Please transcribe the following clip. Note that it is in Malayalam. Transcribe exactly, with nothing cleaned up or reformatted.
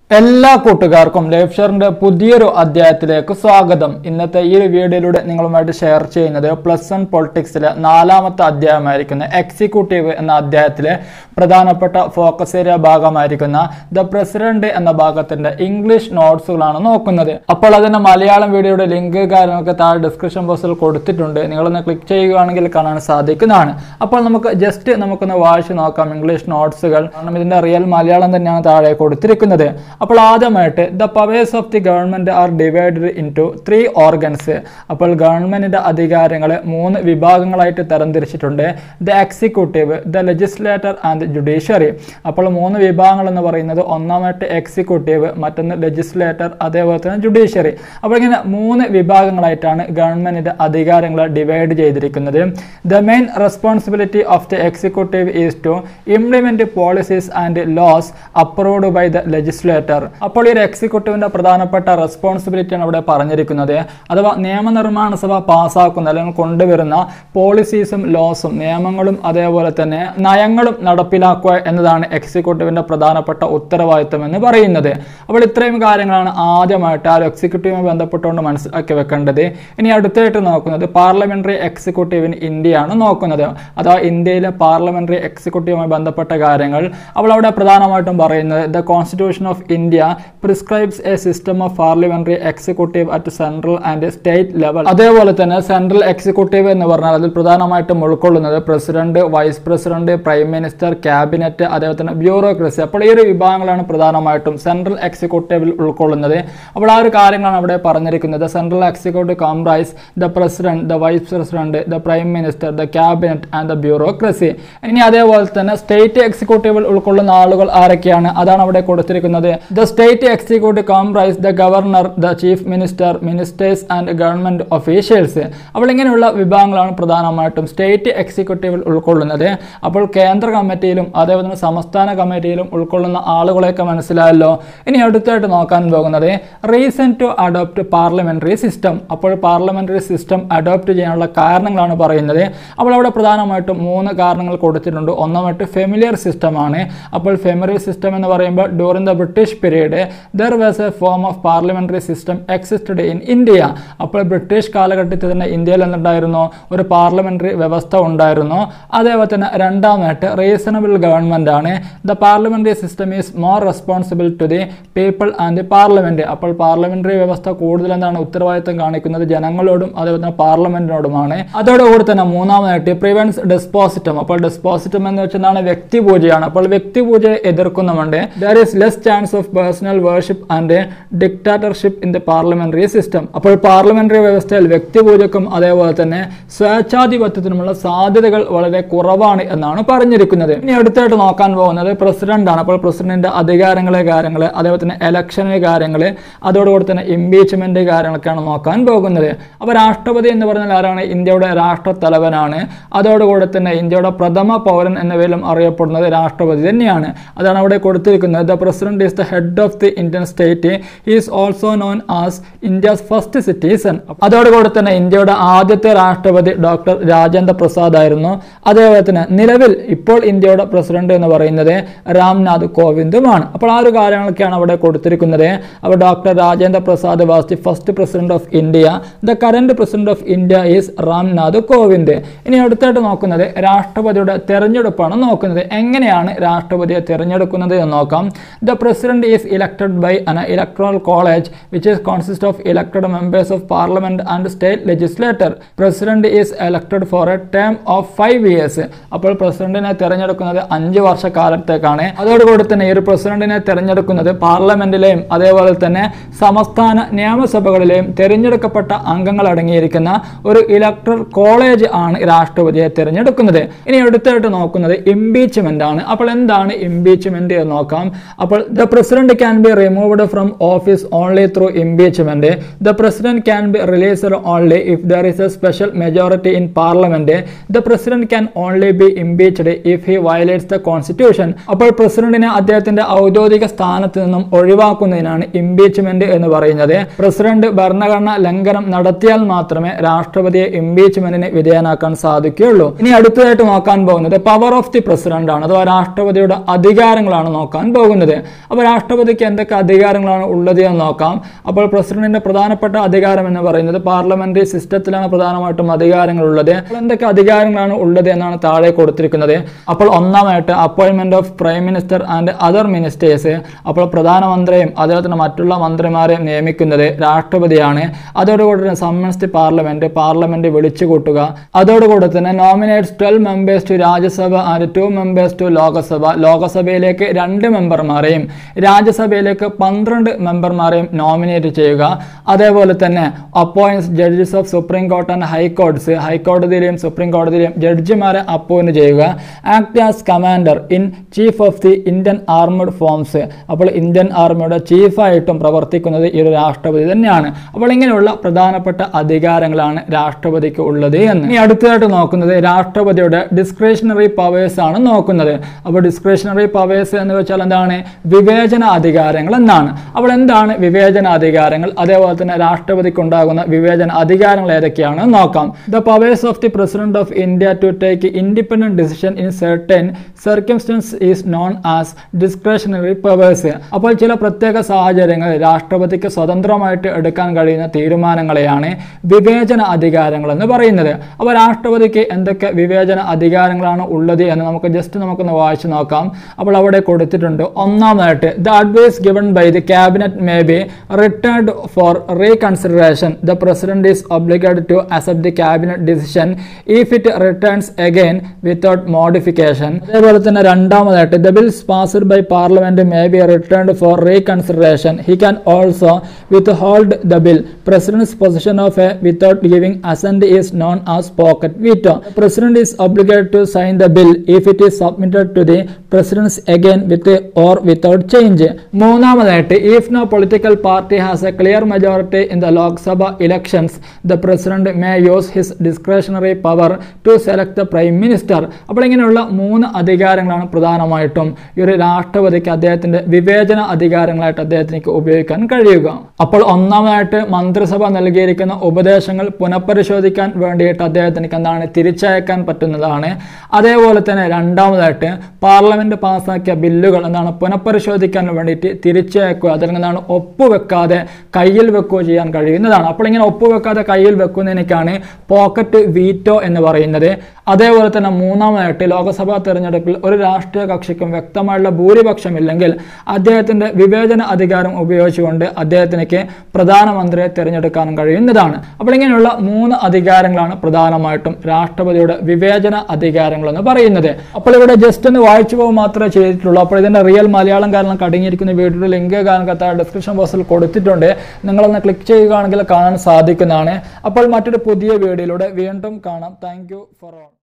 എല്ലാ കൂട്ടുകാർക്കും ലൈഫ് ഷെയറിന്റെ പുതിയൊരു അധ്യായത്തിലേക്ക് സ്വാഗതം. ഇന്നത്തെ ഈ ഒരു വീഡിയോയിലൂടെ നിങ്ങളുമായിട്ട് ഷെയർ ചെയ്യുന്നത് പ്ലസ് വൺ പൊളിറ്റിക്സിലെ നാലാമത്തെ അധ്യായമായിരിക്കുന്ന എക്സിക്യൂട്ടീവ് എന്ന അധ്യായത്തിലെ പ്രധാനപ്പെട്ട ഫോക്കസ് ഏരിയ ഭാഗമായിരിക്കുന്ന ദ പ്രസിഡന്റ് എന്ന ഭാഗത്തിന്റെ ഇംഗ്ലീഷ് നോട്ട്സുകളാണ് നോക്കുന്നത്. അപ്പോൾ അതിന്റെ മലയാളം വീഡിയോയുടെ ലിങ്ക് കാര്യങ്ങളൊക്കെ താഴെ ഡിസ്ക്രിപ്ഷൻ ബോക്സിൽ കൊടുത്തിട്ടുണ്ട്. നിങ്ങളൊന്ന് ക്ലിക്ക് ചെയ്യുകയാണെങ്കിൽ കാണാൻ സാധിക്കുന്നതാണ്. അപ്പോൾ നമുക്ക് ജസ്റ്റ് നമുക്കൊന്ന് വായിച്ചു നോക്കാം ഇംഗ്ലീഷ് നോട്ട്സുകൾ. കാരണം ഇതിന്റെ റിയൽ മലയാളം തന്നെയാണ് താഴെ കൊടുത്തിരിക്കുന്നത്. അപ്പോൾ ആദ്യമായിട്ട് the powers of the government are divided into three organs. അപ്പോൾ ഗവൺമെന്റിന്റെ അധികാരങ്ങളെ മൂന്ന് വിഭാഗങ്ങളായിട്ട് തരംതിരിച്ചിട്ടുണ്ട്. The executive, the legislator and judiciary. അപ്പോൾ മൂന്ന് വിഭാഗങ്ങൾ എന്ന് പറയുന്നത് ഒന്നാമത്തെ എക്സിക്യൂട്ടീവ്, മറ്റൊന്ന് ലെജിസ്ലേറ്റർ, അതേപോലെ തന്നെ ജുഡീഷ്യറി. അപ്പോൾ ഇങ്ങനെ മൂന്ന് വിഭാഗങ്ങളായിട്ടാണ് ഗവൺമെന്റിന്റെ അധികാരങ്ങളെ ഡിവൈഡ് ചെയ്തിരിക്കുന്നത്. The main responsibility of the executive is to implement policies and laws approved by the legislator. അപ്പോൾ ഈ ഒരു എക്സിക്യൂട്ടീവിന്റെ പ്രധാനപ്പെട്ട റെസ്പോൺസിബിലിറ്റിയാണ് ഇവിടെ പറഞ്ഞിരിക്കുന്നത്. അഥവാ നിയമനിർമ്മാണ സഭ പാസ്സാക്കുന്ന അല്ലെങ്കിൽ കൊണ്ടുവരുന്ന പോളിസീസും ലോസും നിയമങ്ങളും അതേപോലെ തന്നെ നയങ്ങളും നടപ്പിലാക്കുക എന്നതാണ് എക്സിക്യൂട്ടീവിന്റെ പ്രധാനപ്പെട്ട ഉത്തരവാദിത്വം എന്ന് പറയുന്നത്. അപ്പോൾ ഇത്രയും കാര്യങ്ങളാണ് ആദ്യമായിട്ട് ആ ഒരു എക്സിക്യൂട്ടീവുമായി ബന്ധപ്പെട്ടുകൊണ്ട് മനസ്സിലാക്കി വെക്കേണ്ടത്. ഇനി അടുത്തായിട്ട് നോക്കുന്നത് പാർലമെന്ററി എക്സിക്യൂട്ടീവ് ഇൻ ഇന്ത്യയാണ് നോക്കുന്നത്. അഥവാ ഇന്ത്യയിലെ പാർലമെന്ററി എക്സിക്യൂട്ടീവുമായി ബന്ധപ്പെട്ട കാര്യങ്ങൾ. അപ്പോൾ അവിടെ പ്രധാനമായിട്ടും പറയുന്നത് the constitution of India prescribes a system of parliamentary executive at central and state level. അതേപോലെ തന്നെ സെൻട്രൽ എക്സിക്യൂട്ടീവ് എന്ന് പറഞ്ഞാൽ അതിൽ പ്രധാനമായിട്ടും ഉൾക്കൊള്ളുന്നത് president, vice president, prime minister, cabinet, അതേപോലെ തന്നെ ബ്യൂറോക്രസി. അപ്പോൾ ഈ ഒരു വിഭാഗങ്ങളാണ് പ്രധാനമായിട്ടും സെൻട്രൽ എക്സിക്യൂട്ടീവിൽ ഉൾക്കൊള്ളുന്നത്. അപ്പോൾ ആ ഒരു കാര്യങ്ങളാണ് അവിടെ പറഞ്ഞിരിക്കുന്നത്. Central executive comprise the president, the vice president, the prime minister, the cabinet and the bureaucracy. ഇനി അതേപോലെ തന്നെ സ്റ്റേറ്റ് എക്സിക്യൂട്ടീവിൽ ഉൾക്കൊള്ളുന്ന ആളുകൾ ആരൊക്കെയാണ്, അതാണ് അവിടെ കൊടുത്തിരിക്കുന്നത്. The state executive comprise the governor, the chief minister, ministers and government officials. അപ്പോൾ ഇങ്ങനെയുള്ള വിഭാഗങ്ങളാണ് പ്രധാനമായിട്ടും സ്റ്റേറ്റ് എക്സിക്യൂട്ടീവിൽ ഉൾക്കൊള്ളുന്നത്. അപ്പോൾ കേന്ദ്ര കമ്മിറ്റിയിലും അതേപോലെ തന്നെ സംസ്ഥാന കമ്മിറ്റിയിലും ഉൾക്കൊള്ളുന്ന ആളുകളെയൊക്കെ മനസ്സിലായല്ലോ. ഇനി അടുത്തായിട്ട് നോക്കാൻ പോകുന്നത് reason to adopt parliamentary system. അപ്പോൾ പാർലമെന്ററി സിസ്റ്റം അഡോപ്റ്റ് ചെയ്യാനുള്ള കാരണങ്ങളാണ് പറയുന്നത്. അപ്പോൾ അവിടെ പ്രധാനമായിട്ടും മൂന്ന് കാരണങ്ങൾ കൊടുത്തിട്ടുണ്ട്. ഒന്നാമത്തെ ഫെമിലിയർ സിസ്റ്റം ആണ്. അപ്പോൾ ഫെമിലിയർ സിസ്റ്റം എന്ന് പറയുമ്പോൾ during the British period there was a form of parliamentary system existed in India. അപ്പോൾ ബ്രിട്ടീഷ് കാലഘട്ടത്തിൽ തന്നെ ഇന്ത്യയിൽ എന്തുണ്ടായിരുന്നു, ഒരു പാർലമെന്ററി വ്യവസ്ഥ ഉണ്ടായിരുന്നു. അതേപോലെ തന്നെ രണ്ടാമതായിട്ട് റീസണബിൾ ഗവൺമെന്റ് ആണ്. The parliamentary system is more responsible to the people and the parliament. അപ്പോൾ പാർലമെന്ററി വ്യവസ്ഥ കൂടുതൽ എന്താണ് ഉത്തരവാദിത്തം കാണിക്കുന്നത് ജനങ്ങളോടും അതേപോലെ തന്നെ പാർലമെന്റിനോടുമാണ്. അതോടുകൂടി തന്നെ മൂന്നാമതായിട്ട് പ്രിവെൻസ് ഡെസ്പോസിറ്റം. അപ്പോൾ ഡെസ്പോസിറ്റം എന്ന് വെച്ചാൽ വ്യക്തിപൂജയാണ്. അപ്പോൾ വ്യക്തിപൂജയെ എതിർക്കുന്നുമുണ്ട്. There is less chance of personal worship and dictatorship in the parliamentary system. അപ്പോൾ പാർലമെന്ററി വ്യവസ്ഥയിൽ വ്യക്തിപൂജക്കും അതേപോലെ തന്നെ സ്വേച്ഛാധിപത്യത്തിനുമുള്ള സാധ്യതകൾ വളരെ കുറവാണ് എന്നാണ് പറഞ്ഞിരിക്കുന്നത്. ഇനി അടുത്തായിട്ട് നോക്കാൻ പോകുന്നത് പ്രസിഡന്റ് ആണ്. അപ്പോൾ പ്രസിഡന്റിന്റെ അധികാരങ്ങളെ കാര്യങ്ങള് അതേപോലെ തന്നെ ഇലക്ഷന് കാര്യങ്ങള് അതോടുകൂടി തന്നെ ഇംപീച്ച്മെന്റ് കാര്യങ്ങളൊക്കെയാണ് നോക്കാൻ പോകുന്നത്. അപ്പോൾ രാഷ്ട്രപതി എന്ന് പറഞ്ഞാൽ ആരാണ്, ഇന്ത്യയുടെ രാഷ്ട്രത്തലവനാണ്. അതോടുകൂടി തന്നെ ഇന്ത്യയുടെ പ്രഥമ പൗരൻ എന്ന പേരിലും അറിയപ്പെടുന്നത് രാഷ്ട്രപതി തന്നെയാണ്. അതാണ് അവിടെ കൊടുത്തിരിക്കുന്നത്. The president is the head of the Indian state. He is also known as India's first citizen. അതോടുകൂടി തന്നെ ഇന്ത്യയുടെ ആദ്യത്തെ രാഷ്ട്രപതി ഡോക്ടർ രാജേന്ദ്ര പ്രസാദ് ആയിരുന്നു. അതേപോലെ തന്നെ നിലവിൽ ഇപ്പോൾ ഇന്ത്യയുടെ പ്രസിഡന്റ് എന്ന് പറയുന്നത് രാംനാഥ് കോവിന്ദുമാണ്. അപ്പോൾ ആ ഒരു കാര്യങ്ങളൊക്കെയാണ് അവിടെ കൊടുത്തിരിക്കുന്നത്. അപ്പോൾ doctor Rajendra Prasad was the first president of India. The current president of India is Ramnath Kovind. ഇനി അടുത്തായിട്ട് നോക്കുന്നത് രാഷ്ട്രപതിയുടെ തെരഞ്ഞെടുപ്പാണ് നോക്കുന്നത്. എങ്ങനെയാണ് രാഷ്ട്രപതിയെ തെരഞ്ഞെടുക്കുന്നത് എന്ന് നോക്കാം. The President is elected by an electoral college which is consists of elected members of parliament and state legislature. President is elected for a term of five years. അപ്പോൾ പ്രസിഡന്റിനെ തെരഞ്ഞെടുക്കുന്നത് അഞ്ച് വർഷക്കാലത്തേക്കാണ്. അതോടുകൂടി തന്നെ ഈ ഒരു പ്രസിഡന്റിനെ തെരഞ്ഞെടുക്കുന്നത് പാർലമെന്റിലെയും അതേപോലെ തന്നെ സംസ്ഥാന നിയമസഭകളിലെയും തെരഞ്ഞെടുക്കപ്പെട്ട അംഗങ്ങൾ അടങ്ങിയിരിക്കുന്ന ഒരു ഇലക്ടറൽ കോളേജ് ആണ് രാഷ്ട്രപതിയെ തെരഞ്ഞെടുക്കുന്നത്. ഇനി അടുത്തായിട്ട് നോക്കുന്നത് ഇംപീച്ച്മെന്റ് ആണ്. അപ്പോൾ എന്താണ് ഇംപീച്ച്മെന്റ് എന്ന് നോക്കാം. അപ്പോൾ the president can be removed from office only through impeachment. The president can be released only if there is a special majority in parliament. The president can only be impeached if he violates the constitution. അപ്പോൾ പ്രസിഡന്റിനെ അദ്ദേഹത്തിന്റെ ഔദ്യോഗിക സ്ഥാനത്ത് നിന്നും ഒഴിവാക്കുന്നതിനാണ് ഇംപീച്ച്മെന്റ് എന്ന് പറയുന്നത്. പ്രസിഡന്റ് ഭരണഘടന ലംഘനം നടത്തിയാൽ മാത്രമേ രാഷ്ട്രപതിയെ ഇംപീച്ച്മെന്റിന് വിധേയനാക്കാൻ സാധിക്കുകയുള്ളൂ. ഇനി അടുത്തതായിട്ട് നോക്കാൻ പോകുന്നത് പവർ ഓഫ് ദി പ്രസിഡന്റ് ആണ്. അഥവാ രാഷ്ട്രപതിയുടെ അധികാരങ്ങളാണ് നോക്കാൻ പോകുന്നത്. അപ്പോൾ രാഷ്ട്രപതിക്ക് എന്തൊക്കെ അധികാരങ്ങളാണ് ഉള്ളത് എന്ന് നോക്കാം. അപ്പോൾ പ്രസിഡന്റിന്റെ പ്രധാനപ്പെട്ട അധികാരം എന്ന് പറയുന്നത് പാർലമെന്ററി സിസ്റ്റത്തിലാണ് പ്രധാനമായിട്ടും അധികാരങ്ങൾ ഉള്ളത്. എന്തൊക്കെ അധികാരങ്ങളാണ് ഉള്ളത് എന്നാണ് താഴെ കൊടുത്തിരിക്കുന്നത്. അപ്പോൾ ഒന്നാമായിട്ട് appointment of prime minister and other ministers. അപ്പോൾ പ്രധാനമന്ത്രിയും അതുപോലെ തന്നെ മറ്റുള്ള മന്ത്രിമാരെയും നിയമിക്കുന്നത് രാഷ്ട്രപതിയാണ്. അതോടുകൂടി തന്നെ സമ്മൺസ് ദി പാർലമെന്റ്, പാർലമെന്റ് വിളിച്ചു കൂട്ടുക. അതോടുകൂടി തന്നെ nominates twelve members to Rajya Sabha and two members to Lok Sabha. ലോകസഭയിലേക്ക് രണ്ട് മെമ്പർമാരെയും രാജ്യസഭയിലേക്ക് പന്ത്രണ്ട് മെമ്പർമാരെയും നോമിനേറ്റ് ചെയ്യുക. അതേപോലെ തന്നെ appoints judges of supreme court and ഹൈക്കോടതിസ്. ഹൈക്കോടതിയിലെയും സുപ്രീം കോടതിയിലെയും ജഡ്ജിമാരെ അപ്പോയിന്റ് ചെയ്യുക. Act as commander in chief of the Indian armed forces. അപ്പോൾ ഇന്ത്യൻ ആർമിയുടെ ചീഫായിട്ടും പ്രവർത്തിക്കുന്നത് ഈ ഒരു രാഷ്ട്രപതി തന്നെയാണ്. അപ്പോൾ ഇങ്ങനെയുള്ള പ്രധാനപ്പെട്ട അധികാരങ്ങളാണ് രാഷ്ട്രപതിക്ക് ഉള്ളത് എന്ന്. ഇനി അടുത്തതായിട്ട് നോക്കുന്നത് രാഷ്ട്രപതിയുടെ ഡിസ്ക്രിഷണറി പവേഴ്സ് ആണ് നോക്കുന്നത്. അപ്പോൾ ഡിസ്ക്രിഷണറി പവേഴ്സ് എന്ന് വെച്ചാൽ എന്താണ്? വിവേചന അധികാരങ്ങൾ എന്നാണ്. അപ്പോൾ എന്താണ് വിവേചന അധികാരങ്ങൾ, അതേപോലെ തന്നെ രാഷ്ട്രപതിക്ക് ഉണ്ടാകുന്ന വിവേചന അധികാരങ്ങൾ ഏതൊക്കെയാണ് നോക്കാം. The powers of the president of India to take independent decision in certain circumstances is known as discretionary powers. അപ്പോൾ ചില പ്രത്യേക സാഹചര്യങ്ങളിൽ രാഷ്ട്രപതിക്ക് സ്വതന്ത്രമായിട്ട് എടുക്കാൻ കഴിയുന്ന തീരുമാനങ്ങളെയാണ് വിവേചന അധികാരങ്ങൾ എന്ന് പറയുന്നത്. അപ്പോൾ രാഷ്ട്രപതിക്ക് എന്തൊക്കെ വിവേചന അധികാരങ്ങളാണ് ഉള്ളത് എന്ന് നമുക്ക് ജസ്റ്റ് നമുക്കൊന്ന് വായിച്ചു നോക്കാം. അപ്പോൾ അവിടെ കൊടുത്തിട്ടുണ്ട്. ഒന്നാമതായിട്ട് the advice given by the cabinet may be returned for reconsideration. The president is obligated to accept the cabinet decision if it returns again without modification. അതേപോലെ തന്നെ രണ്ടാമതായിട്ട് the bills passed by parliament may be returned for reconsideration. He can also withhold the bill. President's position of a without giving assent is known as pocket veto. President is obligated to sign the bill if it is submitted to the president's again with or without change. മൂന്നാമതായിട്ട് if no political party has a clear majority in the Lok Sabha elections the president may use his discretionary power to select the prime minister. അപ്പോൾ ഇങ്ങനെയുള്ള മൂന്ന് അധികാരങ്ങളാണ് പ്രധാനമായിട്ടും ഈ ഒരു രാഷ്ട്രപതിക്ക് അദ്ദേഹത്തിന്റെ വിവേചന അധികാരങ്ങളായിട്ട് അദ്ദേഹത്തിന് ഉപയോഗിക്കാൻ കഴിയുക. അപ്പോൾ ഒന്നാമതായിട്ട് മന്ത്രിസഭ നൽകിയിരിക്കുന്ന ഉപദേശങ്ങൾ പുനഃപരിശോധിക്കാൻ വേണ്ടിയിട്ട് അദ്ദേഹത്തിന് എന്താണ് തിരിച്ചയക്കാൻ പറ്റുന്നതാണ്. അതേപോലെ തന്നെ രണ്ടാമതായിട്ട് പാർലമെന്റ് പാസ്സാക്കിയ ബില്ലുകൾ എന്താണ് പുനഃപരിശോധിക്കാൻ വേണ്ടിയിട്ട് തിരിച്ചയക്കുക, അല്ലെങ്കിൽ എന്താണ് ഒപ്പുവെക്കാതെ കയ്യിൽ വെക്കുകയോ ചെയ്യാൻ കഴിയുന്നതാണ്. അപ്പോൾ ഇങ്ങനെ ഒപ്പുവെക്കാതെ കയ്യിൽ വെക്കുന്നതിനേക്കാണ് പോക്കറ്റ് വീറ്റോ എന്ന് പറയുന്നത്. അതേപോലെ തന്നെ മൂന്നാമതായിട്ട് ലോക്സഭാ തെരഞ്ഞെടുപ്പിൽ ഒരു രാഷ്ട്രീയ കക്ഷിക്കും വ്യക്തമായുള്ള ഭൂരിപക്ഷമില്ലെങ്കിൽ അദ്ദേഹത്തിന്റെ വിവേചന അധികാരം ഉപയോഗിച്ചുകൊണ്ട് അദ്ദേഹത്തിനേക്ക് പ്രധാനമന്ത്രിയെ തിരഞ്ഞെടുക്കാനും കഴിയുന്നതാണ്. അപ്പോൾ ഇങ്ങനെയുള്ള മൂന്ന് അധികാരങ്ങളാണ് പ്രധാനമായിട്ടും രാഷ്ട്രപതിയുടെ വിവേചന അധികാരങ്ങൾ എന്ന് പറയുന്നത്. അപ്പോൾ ഇവിടെ ജസ്റ്റ് ഒന്ന് വായിച്ചു പോകുക മാത്രമേ ചെയ്തിട്ടുള്ളൂ. അപ്പോൾ ഇതിന്റെ റിയൽ മലയാളം കാരണം അടങ്ങിയിരിക്കുന്ന വീഡിയോയുടെ ലിങ്ക് കാരണം ഡിസ്ക്രിപ്ഷൻ ബോക്സിൽ കൊടുത്തിട്ടുണ്ട്. നിങ്ങളൊന്ന് ക്ലിക്ക് ചെയ്യുകയാണെങ്കിൽ കാണാൻ സാധിക്കുന്നതാണ്. അപ്പോൾ മറ്റൊരു പുതിയ വീഡിയോയിലൂടെ വീണ്ടും കാണാം. Thank you for all.